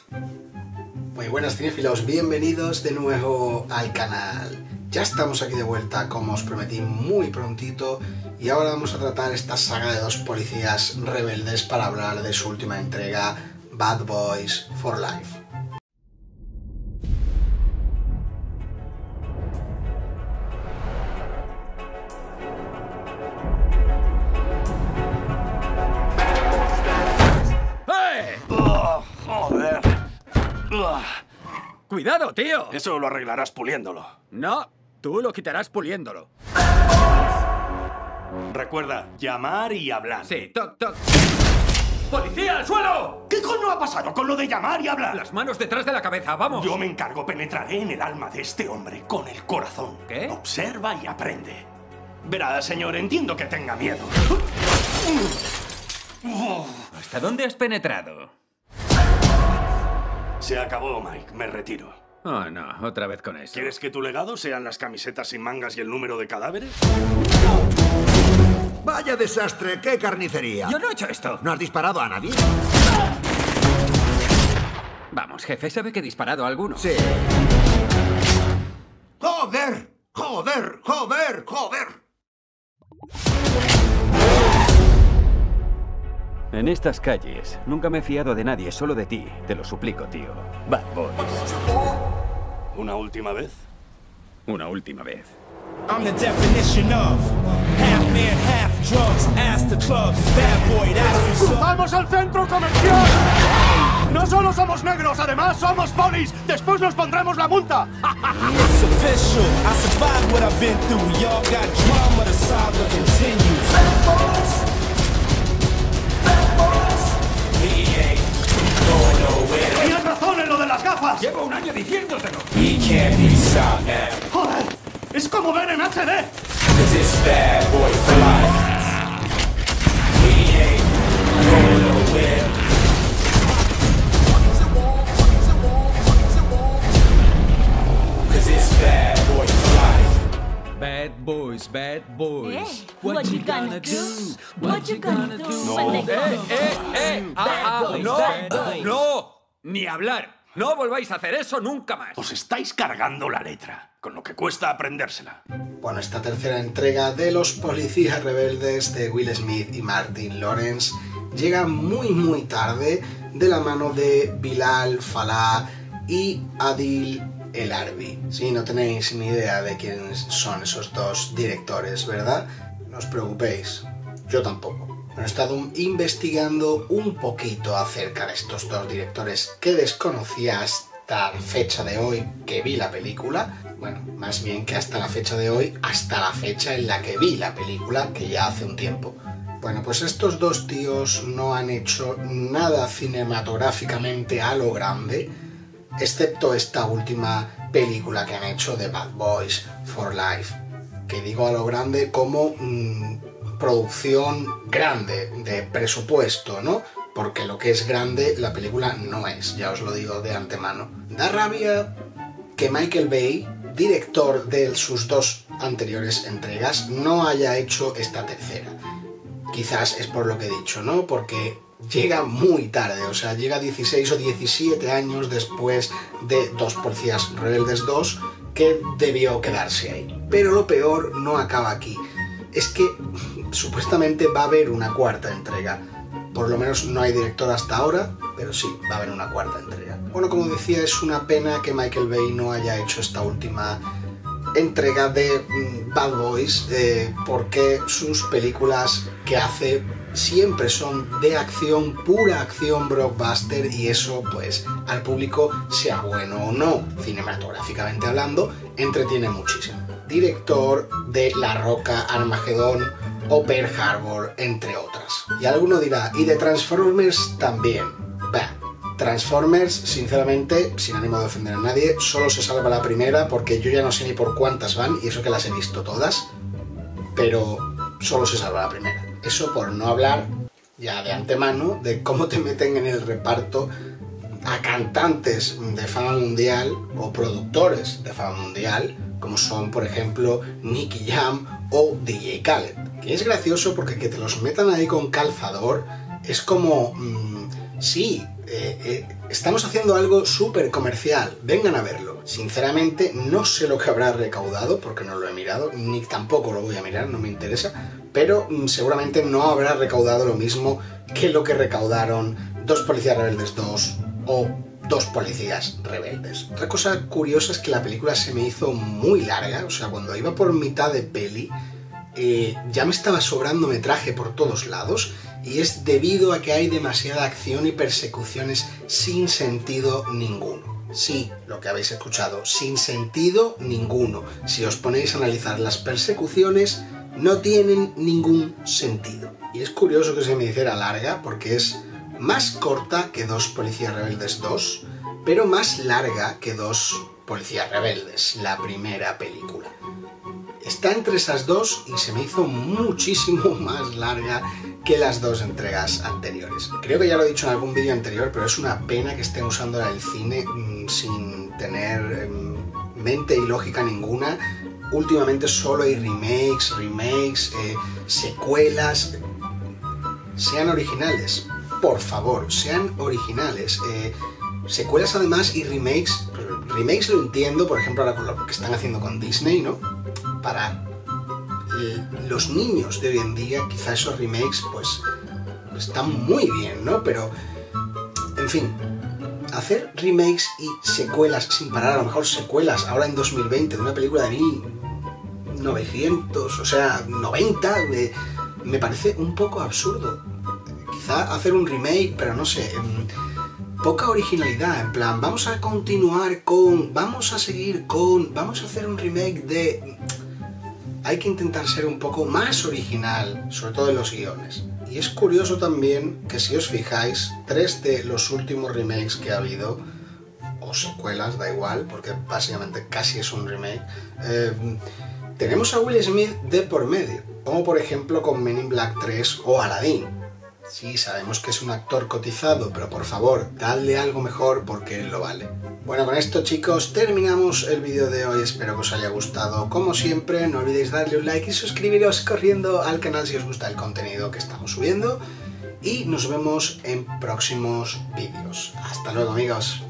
Muy buenas cinéfilos, bienvenidos de nuevo al canal. Ya estamos aquí de vuelta, como os prometí muy prontito, y ahora vamos a tratar esta saga de dos policías rebeldes para hablar de su última entrega, Bad Boys for Life. Joder. ¡Cuidado, tío! Eso lo arreglarás puliéndolo. No, tú lo quitarás puliéndolo. Recuerda, llamar y hablar. Sí, toc, toc. ¡Policía, al suelo! ¿Qué coño ha pasado con lo de llamar y hablar? Las manos detrás de la cabeza, vamos. Yo me encargo, penetraré en el alma de este hombre con el corazón. ¿Qué? Observa y aprende. Verá, señor, entiendo que tenga miedo. ¿Hasta dónde has penetrado? Se acabó, Mike. Me retiro. Oh, no, otra vez con eso. ¿Quieres que tu legado sean las camisetas sin mangas y el número de cadáveres? ¡Vaya desastre! ¡Qué carnicería! Yo no he hecho esto. ¿No has disparado a nadie? Vamos, jefe, ¿sabe que he disparado a alguno? Sí. ¡Joder! ¡Joder! ¡Joder! ¡Joder! En estas calles, nunca me he fiado de nadie, solo de ti. Te lo suplico, tío. Bad Boys. ¿Una última vez? Una última vez. I'm the definition of half man, half drugs. Ask the clubs, bad boy, that's what's up. ¡Vamos al centro comercial! ¡No solo somos negros, además somos polis! ¡Después nos pondremos la multa! It's official. I survived what I've been through. Y'all got drama, the saga continues. We ain't going nowhere. ¡Tenías razón en lo de las gafas! Llevo un año diciéndotelo. We can't be stopped now. ¡Joder! ¡Es como ver en HD! 'Cause it's bad boy for life. We ain't going nowhere. 'Cause it's bad boy for life. Bad boys, bad boys. What you gonna do? What you gonna do No. when they ¡No! ¡No! ¡Ni hablar! No volváis a hacer eso nunca más. Os estáis cargando la letra, con lo que cuesta aprendérsela. Bueno, esta tercera entrega de los policías rebeldes de Will Smith y Martin Lawrence llega muy tarde de la mano de Bilal Fallah y Adil El Arbi. Si no tenéis ni idea de quiénes son esos dos directores, ¿verdad? No os preocupéis, yo tampoco. He estado investigando un poquito acerca de estos dos directores que desconocía hasta la fecha de hoy que vi la película. Bueno, más bien que hasta la fecha de hoy, hasta la fecha en la que vi la película, que ya hace un tiempo. Bueno, pues estos dos tíos no han hecho nada cinematográficamente a lo grande, excepto esta última película que han hecho de Bad Boys for Life, que digo a lo grande como producción grande, de presupuesto, ¿no? Porque lo que es grande la película no es, ya os lo digo de antemano. Da rabia que Michael Bay, director de sus dos anteriores entregas, no haya hecho esta tercera. Quizás es por lo que he dicho, ¿no? Porque llega muy tarde, o sea, llega 16 o 17 años después de Dos Policías Rebeldes 2, que debió quedarse ahí. Pero lo peor no acaba aquí. Es que supuestamente va a haber una cuarta entrega. Por lo menos no hay director hasta ahora, pero sí, va a haber una cuarta entrega. Bueno, como decía, es una pena que Michael Bay no haya hecho esta última entrega de Bad Boys, porque sus películas que hace siempre son de acción, pura acción blockbuster, y eso, pues, al público, sea bueno o no, cinematográficamente hablando, entretiene muchísimo. Director de La Roca, Armagedón o Pearl Harbor, entre otras. Y alguno dirá, y de Transformers también. Bah, Transformers, sinceramente, sin ánimo de ofender a nadie, solo se salva la primera, porque yo ya no sé ni por cuántas van, y eso que las he visto todas, pero solo se salva la primera. Eso por no hablar ya de antemano de cómo te meten en el reparto a cantantes de fama mundial o productores de fama mundial, como son, por ejemplo, Nicky Jam o DJ Khaled. Que es gracioso porque que te los metan ahí con calzador es como... sí, estamos haciendo algo súper comercial, vengan a verlo. Sinceramente no sé lo que habrá recaudado porque no lo he mirado, ni tampoco lo voy a mirar, no me interesa, pero seguramente no habrá recaudado lo mismo que lo que recaudaron Dos Policías Rebeldes 2 o Dos Policías Rebeldes. Otra cosa curiosa es que la película se me hizo muy larga, o sea, cuando iba por mitad de peli ya me estaba sobrando metraje por todos lados, y es debido a que hay demasiada acción y persecuciones sin sentido ninguno. Sí, lo que habéis escuchado, sin sentido ninguno. Si os ponéis a analizar las persecuciones, no tienen ningún sentido. Y es curioso que se me hiciera larga porque es más corta que Dos Policías Rebeldes 2, pero más larga que Dos Policías Rebeldes, la primera película. Está entre esas dos y se me hizo muchísimo más larga que las dos entregas anteriores. Creo que ya lo he dicho en algún vídeo anterior, pero es una pena que estén usándola en el cine sin tener mente y lógica ninguna. Últimamente solo hay remakes, secuelas. Sean originales, por favor, sean originales. Secuelas además y remakes. Remakes lo entiendo, por ejemplo, ahora con lo que están haciendo con Disney, ¿no? Para los niños de hoy en día, quizá esos remakes pues están muy bien, ¿no? Pero, en fin, hacer remakes y secuelas sin parar, a lo mejor secuelas ahora en 2020 de una película de 1900, o sea, 90, me parece un poco absurdo. Quizá hacer un remake, pero no sé, poca originalidad, en plan, vamos a continuar con, vamos a seguir con, vamos a hacer un remake de... Hay que intentar ser un poco más original, sobre todo en los guiones. Y es curioso también que si os fijáis, 3 de los últimos remakes que ha habido, o secuelas, da igual, porque básicamente casi es un remake, tenemos a Will Smith de por medio, como por ejemplo con Men in Black 3 o Aladdin. Sí, sabemos que es un actor cotizado, pero por favor, dadle algo mejor porque él lo vale. Bueno, con esto chicos, terminamos el vídeo de hoy, espero que os haya gustado. Como siempre, no olvidéis darle un like y suscribiros corriendo al canal si os gusta el contenido que estamos subiendo. Y nos vemos en próximos vídeos. Hasta luego amigos.